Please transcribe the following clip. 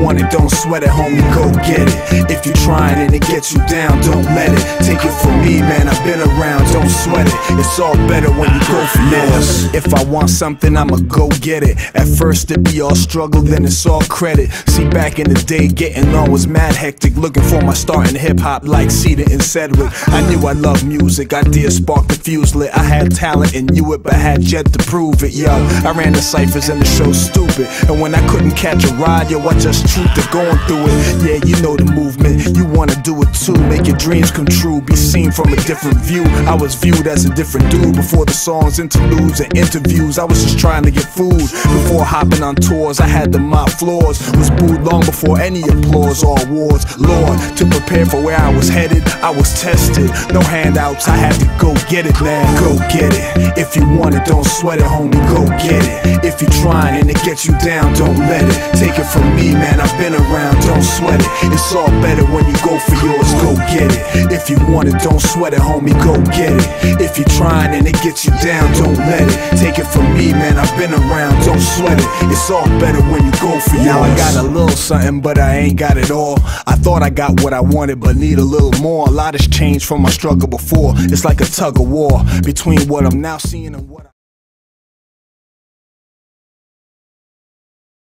want it, don't sweat it, homie, go get it. If you're trying and it gets you down, don't let it. Take it from me, man, I've been around, don't sweat it. It's all better when you go for yours. If I want something, I'ma go get it. At first it be all struggle, then it's all credit. See, back in the day, getting on was mad hectic. Looking for my start in hip-hop like Cedar and Sedgwick. I knew I loved music, ideas sparked the fuse lit. I had talent and knew it, but had yet to prove it, yo. I ran the ciphers and the show stupid. And when I couldn't catch a ride, yo, I just trooped it, going through it. Yeah, you know the movement, you wanna do it too. Make your dreams come true, be seen from a different view. I was viewed as a different dude before the songs, interludes, and interviews. I was just trying to get food. Before hopping on tours, I had to mop floors. Was booed long before any applause or awards. Lord, to prepare for where I was headed, I was tested. No handouts, I had to go get it, man. Go get it. If you want it, don't sweat it, homie, go get it. If you're trying and it gets you down, don't let it. Take it from me, man, I've been around, don't sweat it. It's all better when you go for yours, go get it. If you want it, don't sweat it, homie, go get it. If you're trying and it gets you down, don't let it. Take it from me, man, I've been around, don't sweat it. It's all better when you go for yours. Now I got a little something, but I ain't got it all. I thought I got what I wanted, but need a little more. A lot has changed from my struggle before. It's like a tug of war between what I'm now seeing and what